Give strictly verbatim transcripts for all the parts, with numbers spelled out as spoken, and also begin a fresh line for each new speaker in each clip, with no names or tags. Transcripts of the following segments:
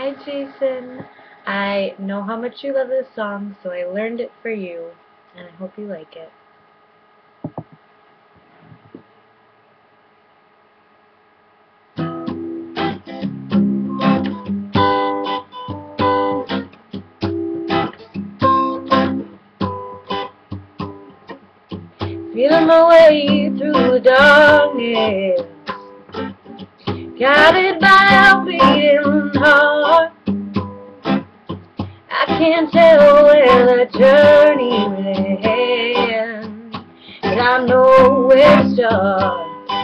Hi Jason, I know how much you love this song, so I learned it for you, and I hope you like it. Feeling my way through the darkness, guided by a beating heart. I can't tell where the journey will end, but I know where to start.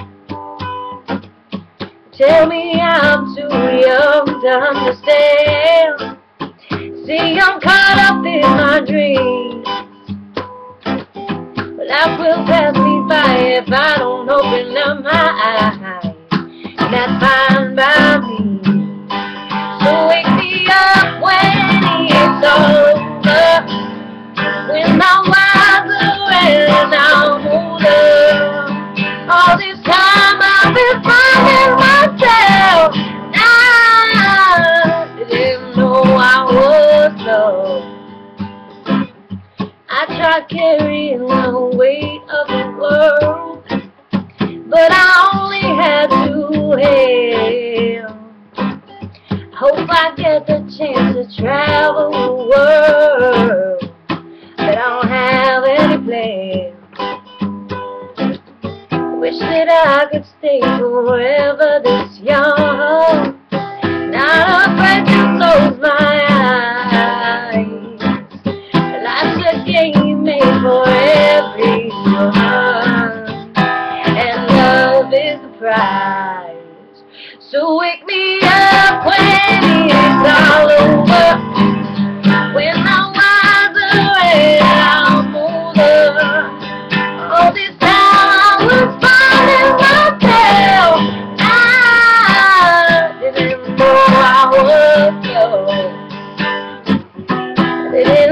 Tell me I'm too young to understand. See, I'm caught up in my dreams. Life will pass me by if I don't open up my eyes, and that's fine by me. So wake me up when it's over, when I'm wiser and I'm older. All this time I've been finding myself, I didn't know I was lost. I tried carrying the weight of the world, but I only had two hands. I hope I get the chance to travel the world, but I don't have any plans. I wish that I could stay forever this young, not afraid to close my eyes. Game made for everyone, and love is the prize. So wake me up when it's all over, when I'm wiser and I'm older. All this time I was finding myself, I didn't know I was lost.